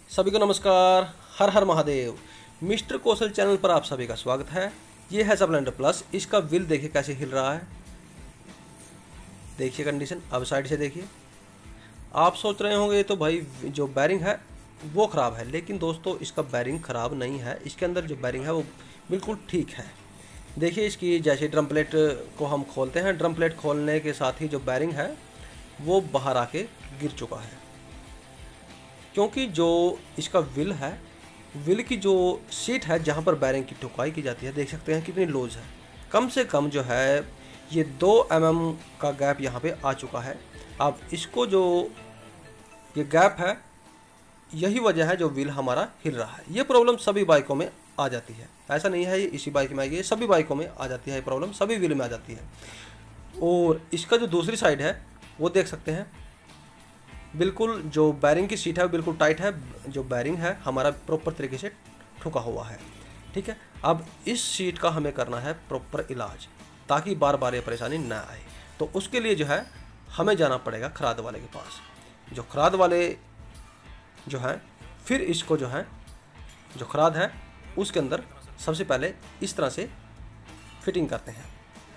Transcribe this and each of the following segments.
सभी को नमस्कार। हर हर महादेव। मिस्टर कौशल चैनल पर आप सभी का स्वागत है। ये है स्प्लेंडर प्लस। इसका व्हील देखिए कैसे हिल रहा है। देखिए कंडीशन। अब साइड से देखिए। आप सोच रहे होंगे तो भाई जो बैरिंग है वो ख़राब है, लेकिन दोस्तों इसका बैरिंग ख़राब नहीं है। इसके अंदर जो बैरिंग है वो बिल्कुल ठीक है। देखिए इसकी जैसे ड्रम प्लेट को हम खोलते हैं, ड्रम प्लेट खोलने के साथ ही जो बैरिंग है वो बाहर आके गिर चुका है, क्योंकि जो इसका व्हील है, व्हील की जो सीट है जहाँ पर बैरिंग की ठुकाई की जाती है, देख सकते हैं कितनी लूज है। कम से कम जो है ये 2 mm का गैप यहाँ पे आ चुका है। अब इसको जो ये गैप है यही वजह है जो व्हील हमारा हिल रहा है। ये प्रॉब्लम सभी बाइकों में आ जाती है, ऐसा नहीं है ये इसी बाइक में आई है, सभी बाइकों में आ जाती है ये प्रॉब्लम, सभी व्हील में आ जाती है। और इसका जो दूसरी साइड है वो देख सकते हैं, बिल्कुल जो बैरिंग की सीट है वो बिल्कुल टाइट है। जो बैरिंग है हमारा प्रॉपर तरीके से ठुका हुआ है। ठीक है, अब इस सीट का हमें करना है प्रॉपर इलाज, ताकि बार बार ये परेशानी ना आए। तो उसके लिए जो है हमें जाना पड़ेगा खराद वाले के पास। जो खराद वाले जो हैं, फिर इसको जो है जो खराद है उसके अंदर सबसे पहले इस तरह से फिटिंग करते हैं।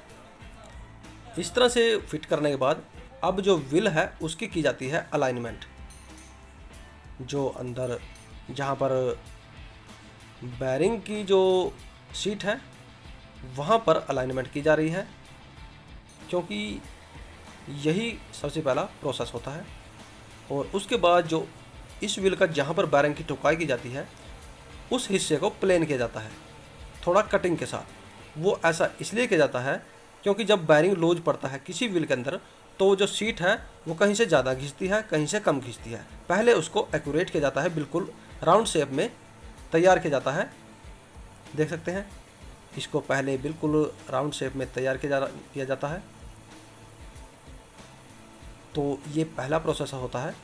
इस तरह से फिट करने के बाद अब जो व्हील है उसकी की जाती है अलाइनमेंट। जो अंदर जहाँ पर बैरिंग की जो सीट है वहाँ पर अलाइनमेंट की जा रही है, क्योंकि यही सबसे पहला प्रोसेस होता है। और उसके बाद जो इस व्हील का जहाँ पर बैरिंग की ठुकाई की जाती है उस हिस्से को प्लेन किया जाता है, थोड़ा कटिंग के साथ। वो ऐसा इसलिए किया जाता है क्योंकि जब बैरिंग लूज पड़ता है किसी व्हील के अंदर तो जो सीट है वो कहीं से ज़्यादा खींचती है, कहीं से कम खींचती है। पहले उसको एक्यूरेट किया जाता है, बिल्कुल राउंड शेप में तैयार किया जाता है। देख सकते हैं इसको पहले बिल्कुल राउंड शेप में तैयार किया जाता है। तो ये पहला प्रोसेस होता है।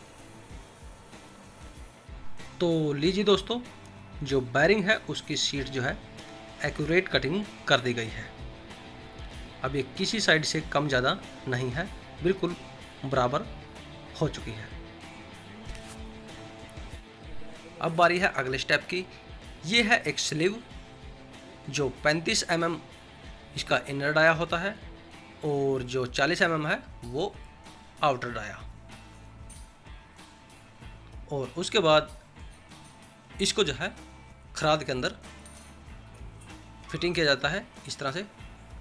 तो लीजिए दोस्तों, जो बैरिंग है उसकी सीट जो है एक्यूरेट कटिंग कर दी गई है। अब ये किसी साइड से कम ज़्यादा नहीं है, बिल्कुल बराबर हो चुकी है। अब बारी है अगले स्टेप की। ये है एक स्लीव जो 35 mm इसका इनर डाया होता है और जो 40 mm है वो आउटर डाया। और उसके बाद इसको जो है खराद के अंदर फिटिंग किया जाता है इस तरह से।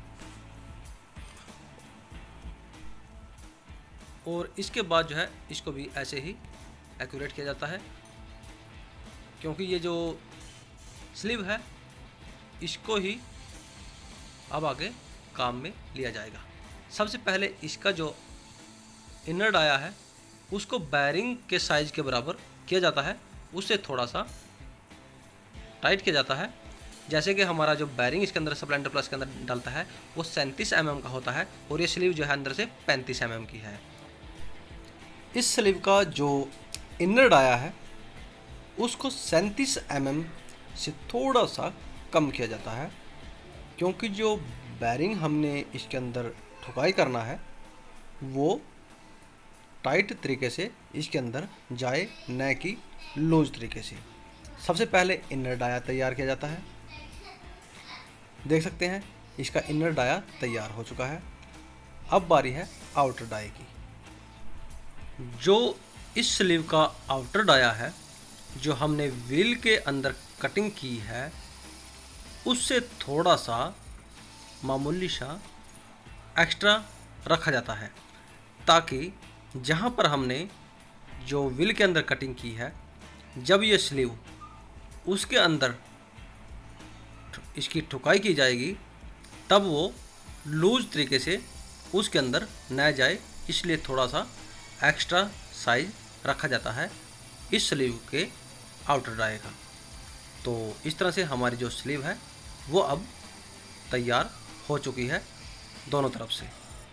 और इसके बाद जो है इसको भी ऐसे ही एक्यूरेट किया जाता है, क्योंकि ये जो स्लीव है इसको ही अब आगे काम में लिया जाएगा। सबसे पहले इसका जो इनर डाया है उसको बैरिंग के साइज के बराबर किया जाता है, उससे थोड़ा सा टाइट किया जाता है। जैसे कि हमारा जो बैरिंग इसके अंदर स्प्लेंडर प्लस के अंदर डलता है वो 37 mm का होता है और ये स्लीव जो है अंदर से 35 mm की है। इस स्लीव का जो इनर डाया है उसको 37 mm से थोड़ा सा कम किया जाता है, क्योंकि जो बैरिंग हमने इसके अंदर ठुकाई करना है वो टाइट तरीके से इसके अंदर जाए, न कि लूज तरीके से। सबसे पहले इनर डाया तैयार किया जाता है। देख सकते हैं इसका इनर डाया तैयार हो चुका है। अब बारी है आउटर डाई की। जो इस स्लीव का आउटर डाया है, जो हमने व्हील के अंदर कटिंग की है, उससे थोड़ा सा मामूली सा एक्स्ट्रा रखा जाता है, ताकि जहाँ पर हमने जो व्हील के अंदर कटिंग की है, जब ये स्लीव उसके अंदर इसकी ठुकाई की जाएगी तब वो लूज तरीके से उसके अंदर न जाए, इसलिए थोड़ा सा एक्स्ट्रा साइज रखा जाता है इस स्लीव के आउटर डाई का। तो इस तरह से हमारी जो स्लीव है वो अब तैयार हो चुकी है दोनों तरफ से।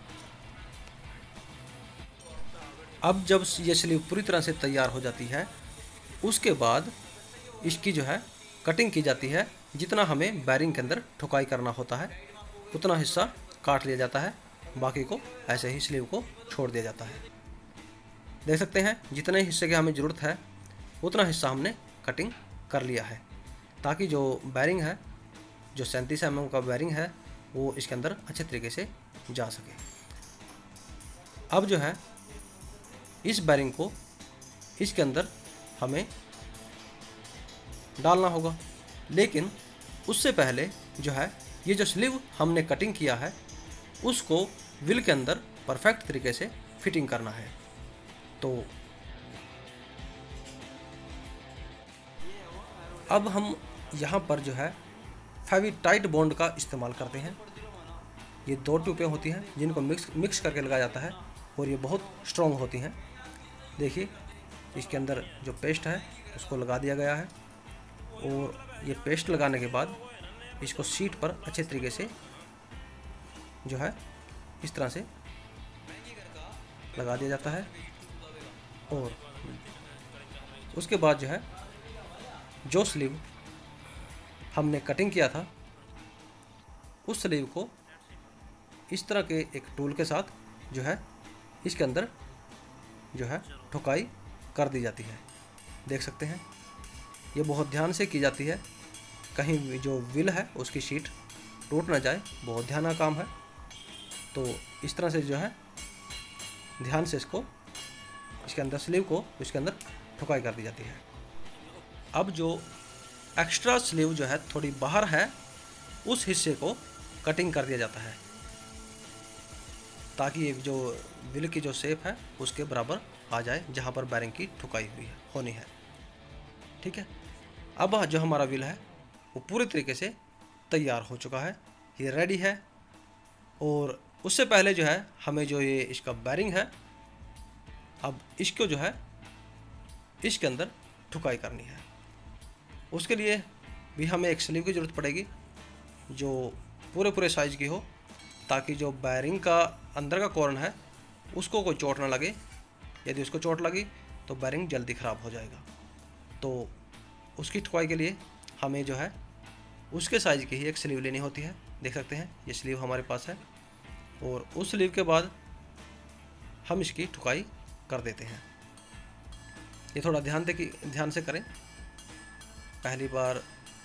अब जब ये स्लीव पूरी तरह से तैयार हो जाती है उसके बाद इसकी जो है कटिंग की जाती है। जितना हमें बैरिंग के अंदर ठुकाई करना होता है उतना हिस्सा काट लिया जाता है, बाकी को ऐसे ही स्लीव को छोड़ दिया जाता है। देख सकते हैं जितने हिस्से की हमें ज़रूरत है उतना हिस्सा हमने कटिंग कर लिया है, ताकि जो बैरिंग है, जो 37 mm का बैरिंग है, वो इसके अंदर अच्छे तरीके से जा सके। अब जो है इस बैरिंग को इसके अंदर हमें डालना होगा, लेकिन उससे पहले जो है ये जो स्लीव हमने कटिंग किया है उसको व्हील के अंदर परफेक्ट तरीके से फिटिंग करना है। तो अब हम यहाँ पर जो है फेवी टाइट बॉन्ड का इस्तेमाल करते हैं। ये 2 ट्यूबें होती हैं जिनको मिक्स करके लगाया जाता है और ये बहुत स्ट्रॉन्ग होती हैं। देखिए इसके अंदर जो पेस्ट है उसको लगा दिया गया है, और ये पेस्ट लगाने के बाद इसको सीट पर अच्छे तरीके से जो है इस तरह से लगा दिया जाता है। और उसके बाद जो है जो स्लीव हमने कटिंग किया था उस स्लीव को इस तरह के एक टूल के साथ जो है इसके अंदर जो है ठुकाई कर दी जाती है। देख सकते हैं ये बहुत ध्यान से की जाती है, कहीं जो व्हील है उसकी शीट टूट ना जाए, बहुत ध्यान का काम है। तो इस तरह से जो है ध्यान से इसको इसके अंदर स्लीव को इसके अंदर ठुकाई कर दी जाती है। अब जो एक्स्ट्रा स्लीव जो है थोड़ी बाहर है उस हिस्से को कटिंग कर दिया जाता है, ताकि ये जो व्हील की जो शेप है उसके बराबर आ जाए जहाँ पर बैरिंग की ठुकाई हुई है होनी है। ठीक है, अब जो हमारा व्हील है वो पूरे तरीके से तैयार हो चुका है, ये रेडी है। और उससे पहले जो है हमें जो ये इसका बैरिंग है, अब इसको जो है इसके अंदर ठुकाई करनी है। उसके लिए भी हमें एक स्लीव की ज़रूरत पड़ेगी जो पूरे साइज़ की हो, ताकि जो बैरिंग का अंदर का कॉर्न है उसको कोई चोट ना लगे। यदि उसको चोट लगी तो बैरिंग जल्दी ख़राब हो जाएगा। तो उसकी ठुकाई के लिए हमें जो है उसके साइज़ की ही एक स्लीव लेनी होती है। देख सकते हैं ये स्लीव हमारे पास है, और उस स्लीव के बाद हम इसकी ठुकाई कर देते हैं। ये थोड़ा ध्यान से करें। पहली बार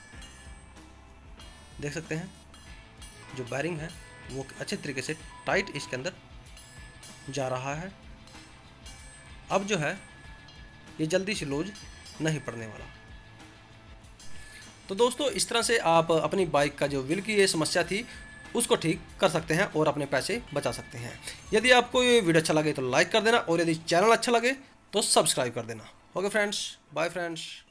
देख सकते हैं जो बैरिंग है वो अच्छे तरीके से टाइट इसके अंदर जा रहा है। अब जो है ये जल्दी से लूज नहीं पड़ने वाला। तो दोस्तों इस तरह से आप अपनी बाइक का जो व्हील की ये समस्या थी उसको ठीक कर सकते हैं और अपने पैसे बचा सकते हैं। यदि आपको ये वीडियो अच्छा लगे तो लाइक कर देना, और यदि चैनल अच्छा लगे तो सब्सक्राइब कर देना। Okay friends, bye friends.